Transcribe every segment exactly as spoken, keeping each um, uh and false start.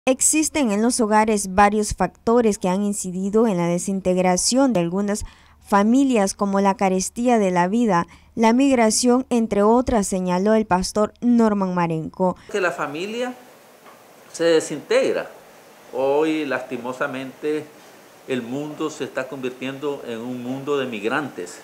Existen en los hogares varios factores que han incidido en la desintegración de algunas familias, como la carestía de la vida, la migración, entre otras, señaló el pastor Norman Marenco. Que la familia se desintegra. Hoy, lastimosamente, el mundo se está convirtiendo en un mundo de migrantes.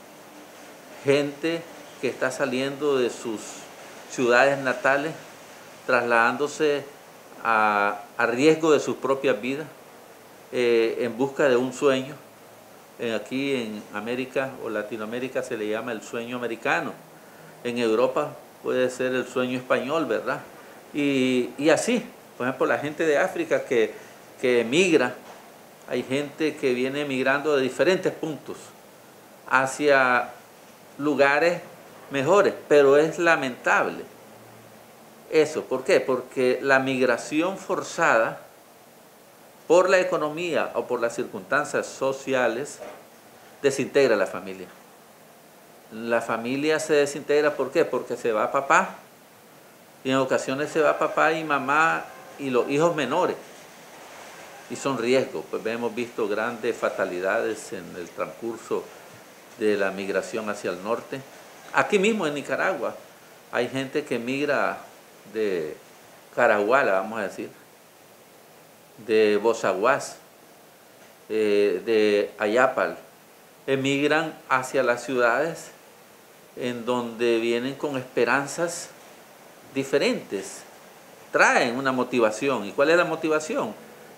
Gente que está saliendo de sus ciudades natales, trasladándose a, a riesgo de sus propias vidas, eh, en busca de un sueño. Eh, aquí en América o Latinoamérica se le llama el sueño americano. En Europa puede ser el sueño español, ¿verdad? Y, y así, por ejemplo, la gente de África que, que emigra, hay gente que viene emigrando de diferentes puntos hacia lugares mejores, pero es lamentable eso. ¿Por qué? Porque la migración forzada por la economía o por las circunstancias sociales desintegra a la familia. La familia se desintegra, ¿por qué? Porque se va papá, y en ocasiones se va papá y mamá y los hijos menores, y son riesgos. Pues hemos visto grandes fatalidades en el transcurso de la migración hacia el norte. Aquí mismo en Nicaragua hay gente que migra de Caraguala, vamos a decir, de Bozaguas, eh, de Ayapal, emigran hacia las ciudades en donde vienen con esperanzas diferentes, traen una motivación. ¿Y cuál es la motivación?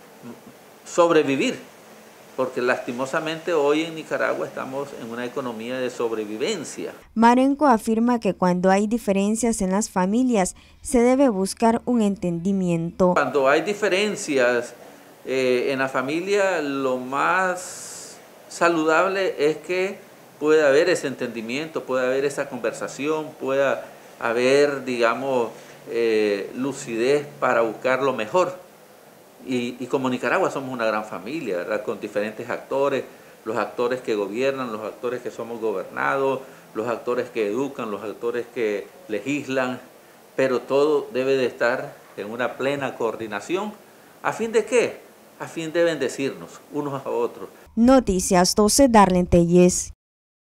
Sobrevivir, porque lastimosamente hoy en Nicaragua estamos en una economía de sobrevivencia. Marenco afirma que cuando hay diferencias en las familias se debe buscar un entendimiento. Cuando hay diferencias eh, en la familia, lo más saludable es que pueda haber ese entendimiento, pueda haber esa conversación, pueda haber, digamos, eh, lucidez para buscar lo mejor. Y, y como Nicaragua somos una gran familia, ¿verdad? Con diferentes actores, los actores que gobiernan, los actores que somos gobernados, los actores que educan, los actores que legislan, pero todo debe de estar en una plena coordinación. ¿A fin de qué? A fin de bendecirnos unos a otros. Noticias doce, Darlene Telles.